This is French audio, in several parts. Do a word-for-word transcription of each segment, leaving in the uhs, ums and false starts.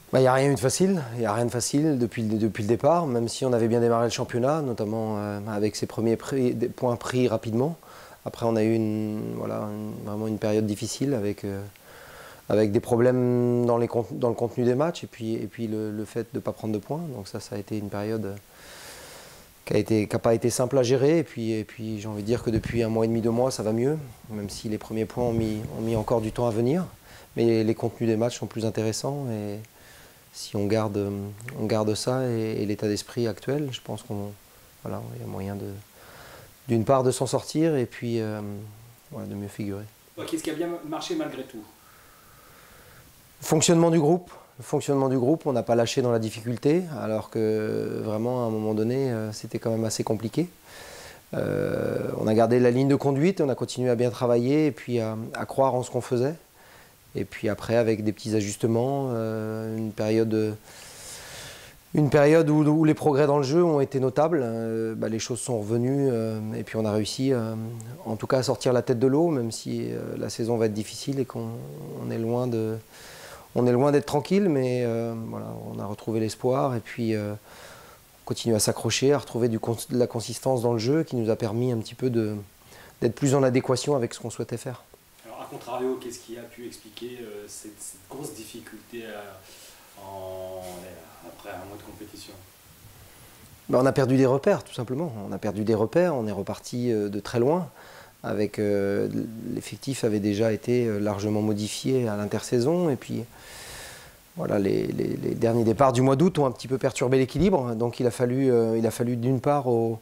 Bah, il n'y a rien eu de facile, il n'y a rien de facile depuis, le- depuis le départ, même si on avait bien démarré le championnat, notamment euh, avec ses premiers prix- des points pris rapidement. Après, on a eu une, voilà, une- vraiment une période difficile avec, euh, avec des problèmes dans, les, cont- dans le contenu des matchs et puis, et puis le, le fait de ne pas prendre de points. Donc ça, ça a été une période euh, qui a été, qui a pas été simple à gérer. Et puis, et puis j'ai envie de dire que depuis un mois et demi, deux mois, ça va mieux, même si les premiers points ont mis, ont mis encore du temps à venir. Mais les contenus des matchs sont plus intéressants et si on garde, on garde ça et, et l'état d'esprit actuel, je pense qu'on voilà, il y a moyen de, d'une part de s'en sortir et puis euh, voilà, de mieux figurer. Qu'est-ce qui a bien marché malgré tout? Le fonctionnement du groupe, le fonctionnement du groupe, on n'a pas lâché dans la difficulté, alors que vraiment à un moment donné, euh, c'était quand même assez compliqué. Euh, on a gardé la ligne de conduite, on a continué à bien travailler et puis à, à croire en ce qu'on faisait. Et puis après, avec des petits ajustements, euh, une période, une période où, où les progrès dans le jeu ont été notables, euh, bah, les choses sont revenues euh, et puis on a réussi euh, en tout cas à sortir la tête de l'eau, même si euh, la saison va être difficile et qu'on on est loin de, on est loin d'être tranquille, mais euh, voilà, on a retrouvé l'espoir et puis euh, on continue à s'accrocher, à retrouver du, de la consistance dans le jeu qui nous a permis un petit peu de, d'être plus en adéquation avec ce qu'on souhaitait faire. Alors, à contrario, qu'est-ce qui a pu expliquer euh, cette, cette grosse difficulté à, en, après un mois de compétition? Ben, on a perdu des repères, tout simplement. On a perdu des repères, on est reparti euh, de très loin. Avec, euh, l'effectif avait déjà été euh, largement modifié à l'intersaison. Et puis, voilà, les, les, les derniers départs du mois d'août ont un petit peu perturbé l'équilibre. Donc, il a fallu, euh, il a fallu d'une part au,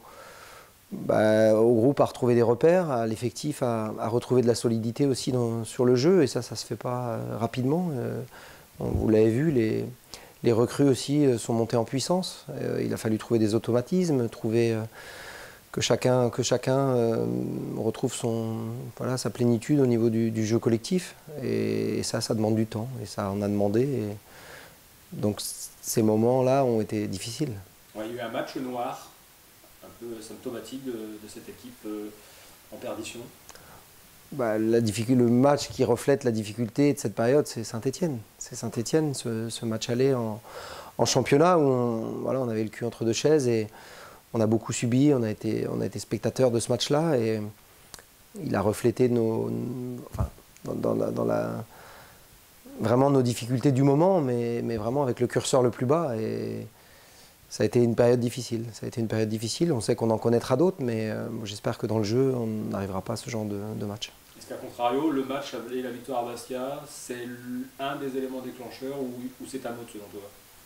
bah, au groupe à retrouver des repères, à l'effectif à, à retrouver de la solidité aussi dans, sur le jeu. Et ça, ça ne se fait pas euh, rapidement. Euh, vous l'avez vu, les, les recrues aussi euh, sont montées en puissance. Euh, il a fallu trouver des automatismes, trouver euh, que chacun, que chacun euh, retrouve son, voilà, sa plénitude au niveau du, du jeu collectif. Et, et ça, ça demande du temps. Et ça en a demandé. Et donc ces moments-là ont été difficiles. Ouais, il y a eu un match noir, un peu symptomatique de, de cette équipe euh, en perdition. Bah, la le match qui reflète la difficulté de cette période, c'est Saint-Étienne. C'est Saint-Étienne, ce, ce match aller en, en championnat où on, voilà, on avait le cul entre deux chaises et on a beaucoup subi, on a été, on a été spectateur de ce match-là et il a reflété nos, enfin, dans, dans, la, dans la, vraiment nos difficultés du moment, mais, mais vraiment avec le curseur le plus bas. Et ça a été une période difficile. Ça a été une période difficile. On sait qu'on en connaîtra d'autres, mais euh, j'espère que dans le jeu, on n'arrivera pas à ce genre de, de match. Est-ce qu'à contrario, le match et la victoire à Bastia, c'est un des éléments déclencheurs ou, ou c'est un autre selon toi?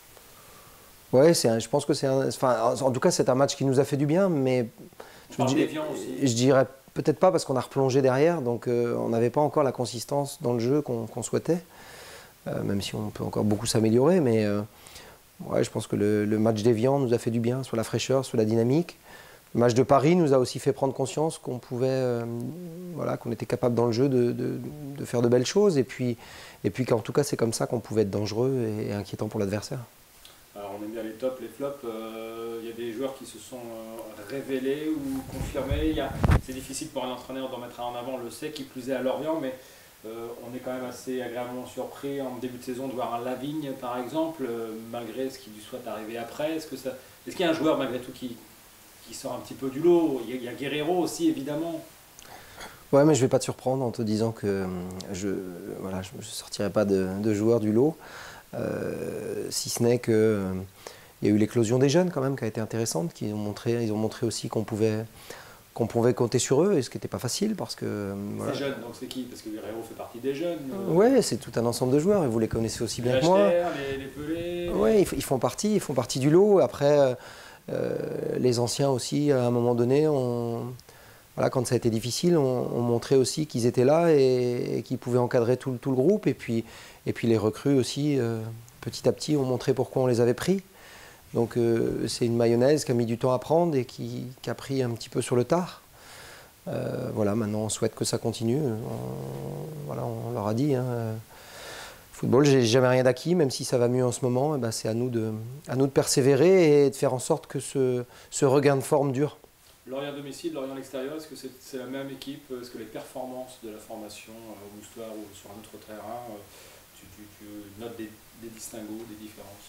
Oui, je pense que c'est un. Enfin, en tout cas, c'est un match qui nous a fait du bien, mais. On Je, parle d'Évian aussi. je dirais peut-être pas parce qu'on a replongé derrière, donc euh, on n'avait pas encore la consistance dans le jeu qu'on qu'on souhaitait, euh, même si on peut encore beaucoup s'améliorer, mais. Euh, Ouais, je pense que le, le match d'Évian nous a fait du bien sur la fraîcheur, sur la dynamique. Le match de Paris nous a aussi fait prendre conscience qu'on pouvait, euh, voilà, qu'on était capable dans le jeu de, de, de faire de belles choses et puis, et puis qu'en tout cas c'est comme ça qu'on pouvait être dangereux et inquiétant pour l'adversaire. Alors on aime bien les tops, les flops. Il euh, y a des joueurs qui se sont euh, révélés ou confirmés. C'est difficile pour un entraîneur d'en mettre un en avant, on le sait, qui plus est à Lorient, mais Euh, on est quand même assez agréablement surpris en début de saison de voir un Lavigne par exemple, euh, malgré ce qui lui soit arrivé après. Est-ce que ça, est-ce qu'il y a un joueur malgré tout qui, qui sort un petit peu du lot? Il y a, il y a Guerreiro aussi évidemment. Ouais, mais je ne vais pas te surprendre en te disant que je ne voilà, je, je sortirai pas de, de joueurs du lot, euh, si ce n'est qu'il euh, y a eu l'éclosion des jeunes quand même qui a été intéressante, qui ont montré, ils ont montré aussi qu'on pouvait qu'on pouvait compter sur eux, et ce qui n'était pas facile parce que... Voilà. Ces jeunes, donc c'est qui? Parce que Guerreiro fait partie des jeunes. Euh... Oui, c'est tout un ensemble de joueurs, et vous les connaissez aussi bien les que moi. Les, les Pelés. Oui, ils, ils font partie, ils font partie du lot. Après, euh, les anciens aussi, à un moment donné, on, voilà, quand ça a été difficile, on, on montrait aussi qu'ils étaient là et, et qu'ils pouvaient encadrer tout, tout le groupe. Et puis, et puis les recrues aussi, euh, petit à petit, ont montré pourquoi on les avait pris. Donc euh, c'est une mayonnaise qui a mis du temps à prendre et qui, qui a pris un petit peu sur le tard. Euh, voilà, maintenant on souhaite que ça continue. On, voilà, on leur a dit. Hein, euh, football, j'ai jamais rien d'acquis, même si ça va mieux en ce moment. Eh ben, c'est à nous de, à nous de persévérer et de faire en sorte que ce, ce regain de forme dure. Lorient à domicile, Lorient à l'extérieur, est-ce que c'est c'est la même équipe? Est-ce que les performances de la formation euh, au Moustoir ou sur un autre terrain, euh, tu, tu, tu notes des, des distinguos, des différences?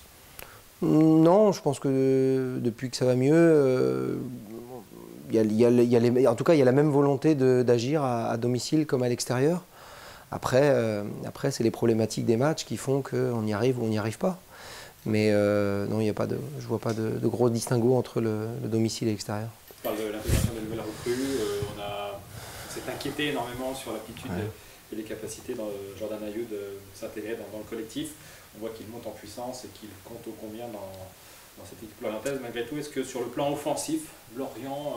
Non, je pense que depuis que ça va mieux, euh, y a, y a, y a les, en tout cas, il y a la même volonté d'agir à, à domicile comme à l'extérieur. Après, euh, après c'est les problématiques des matchs qui font qu'on y arrive ou on n'y arrive pas. Mais euh, non, il y a pas de, je ne vois pas de, de gros distinguo entre le, le domicile et l'extérieur. Tu parles de l'intégration des nouvelles recrues. Euh, on a, on s'est inquiété énormément sur l'aptitude ouais. et les capacités de Jordan Ayew de s'intégrer dans, dans le collectif. On voit qu'il monte en puissance et qu'il compte ô combien dans, dans cette équipe lorientaise. Malgré tout, est-ce que sur le plan offensif, Lorient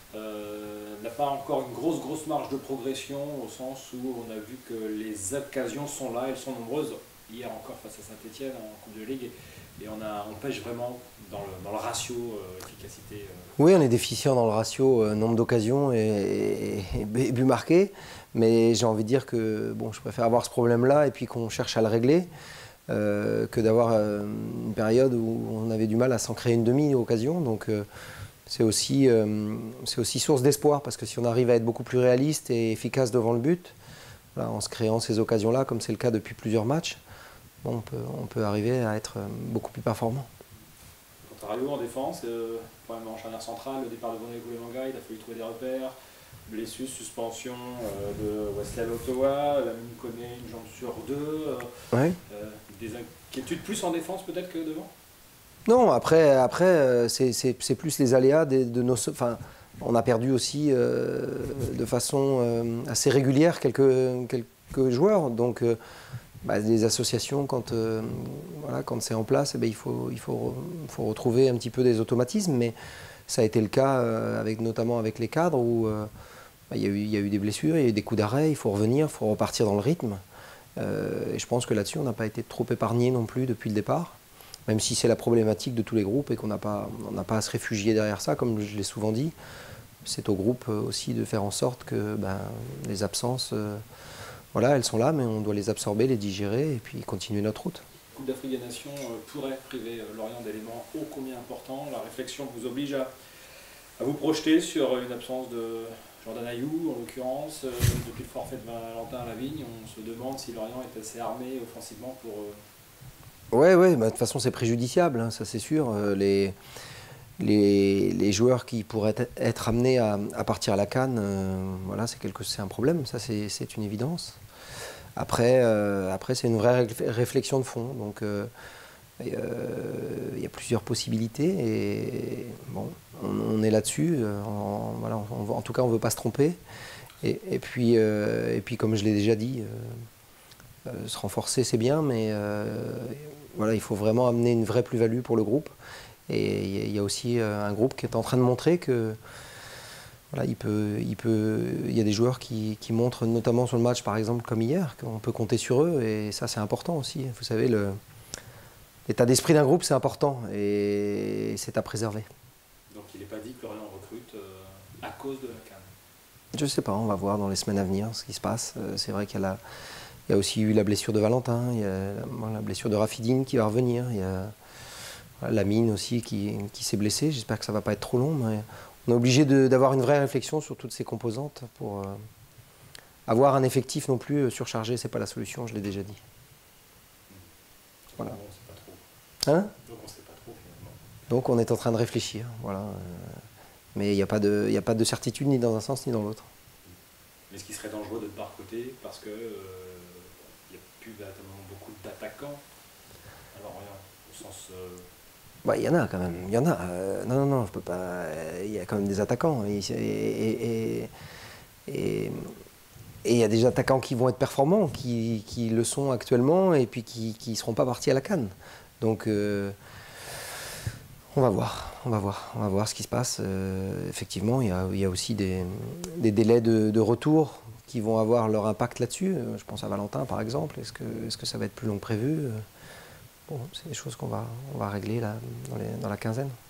euh, n'a pas encore une grosse, grosse marge de progression au sens où on a vu que les occasions sont là, elles sont nombreuses. Hier encore face à Saint-Etienne en Coupe de Ligue et, et on, a, on pêche vraiment dans le, dans le ratio euh, efficacité. Euh. Oui, on est déficient dans le ratio euh, nombre d'occasions et, et, et buts marqués. Mais j'ai envie de dire que bon, je préfère avoir ce problème-là et puis qu'on cherche à le régler. Euh, que d'avoir euh, une période où on avait du mal à s'en créer une demi-occasion. Donc euh, c'est aussi, euh, c'est aussi source d'espoir, parce que si on arrive à être beaucoup plus réaliste et efficace devant le but, voilà, en se créant ces occasions-là, comme c'est le cas depuis plusieurs matchs, bon, on, peut, on peut arriver à être beaucoup plus performant. Contrario en défense, euh, problème en charnière centrale, le départ de Boné Koulemanga, il a fallu trouver des repères. Blessure, suspension euh, de Wesley Ottawa, Lamine connaît une jambe sur deux. Euh, ouais. euh, des inquiétudes plus en défense peut-être que devant? Non, après, après euh, c'est plus les aléas de, de nos... Enfin, on a perdu aussi euh, de façon euh, assez régulière quelques, quelques joueurs. Donc, euh, bah, les associations, quand, euh, voilà, quand c'est en place, eh bien, il, faut, il faut, faut retrouver un petit peu des automatismes. Mais ça a été le cas, euh, avec, notamment avec les cadres, où euh, bah, il y a eu, il y a eu des blessures, il y a eu des coups d'arrêt, il faut revenir, il faut repartir dans le rythme. Euh, et je pense que là-dessus, on n'a pas été trop épargné non plus depuis le départ, même si c'est la problématique de tous les groupes et qu'on n'a pas, on n'a pas à se réfugier derrière ça, comme je l'ai souvent dit. C'est au groupe aussi de faire en sorte que ben, les absences, euh, voilà, elles sont là, mais on doit les absorber, les digérer et puis continuer notre route. La Coupe d'Afrique des Nations pourrait priver Lorient d'éléments ô combien importants. La réflexion vous oblige à, à vous projeter sur une absence de Jordan Ayew, en l'occurrence. Euh, depuis le forfait de Valentin Lavigne, on se demande si Lorient est assez armé offensivement pour... Euh... Ouais, ouais, bah, de toute façon c'est préjudiciable, hein, ça c'est sûr. Euh, les, les, les joueurs qui pourraient être amenés à, à partir à la CAN, euh, voilà, c'est un problème, ça c'est une évidence. Après, euh, après c'est une vraie réflexion de fond. Donc, euh, il euh, y a plusieurs possibilités et bon, on, on est là-dessus. En, voilà, en, en tout cas, on ne veut pas se tromper. Et, et, puis, euh, et puis, comme je l'ai déjà dit, euh, euh, se renforcer, c'est bien, mais euh, voilà, il faut vraiment amener une vraie plus-value pour le groupe. Et il y, y a aussi un groupe qui est en train de montrer que voilà, il, peut, il, peut, il y a des joueurs qui, qui montrent, notamment sur le match, par exemple, comme hier, qu'on peut compter sur eux. Et ça, c'est important aussi. Vous savez, le... l'état d'esprit d'un groupe, c'est important et c'est à préserver. Donc il n'est pas dit que Lorient recrute euh, à cause de la CAN? Je ne sais pas, on va voir dans les semaines à venir ce qui se passe. C'est vrai qu'il y, y a aussi eu la blessure de Valentin, il y a la, la blessure de Rafidine qui va revenir, il y a voilà, Lamine aussi qui, qui s'est blessé. J'espère que ça ne va pas être trop long, mais on est obligé d'avoir une vraie réflexion sur toutes ces composantes pour euh, avoir un effectif non plus surchargé, ce n'est pas la solution, je l'ai déjà dit. Voilà. Hein? Donc on ne sait pas trop finalement. Donc on est en train de réfléchir, voilà. Mais il n'y a pas de, il n'y a pas de certitude ni dans un sens ni dans l'autre. Mais ce qui serait dangereux de ne pas recruter parce qu'il n'y euh, a plus véritablement beaucoup d'attaquants à Lorient, au sens... Euh... Bah, il y en a quand même, il y en a. Euh, non, non, non, je peux pas... Il y a quand même des attaquants. Et il et, et, et, et y a des attaquants qui vont être performants, qui, qui le sont actuellement et puis qui ne seront pas partis à la CAN. Donc... Euh, On va voir, on va voir, on va voir ce qui se passe. Euh, effectivement, il y a, il y a aussi des, des délais de, de retour qui vont avoir leur impact là-dessus. Je pense à Valentin, par exemple. Est-ce que, est-ce que ça va être plus long que prévu? Bon, c'est des choses qu'on va, on va régler là, dans, les, dans la quinzaine.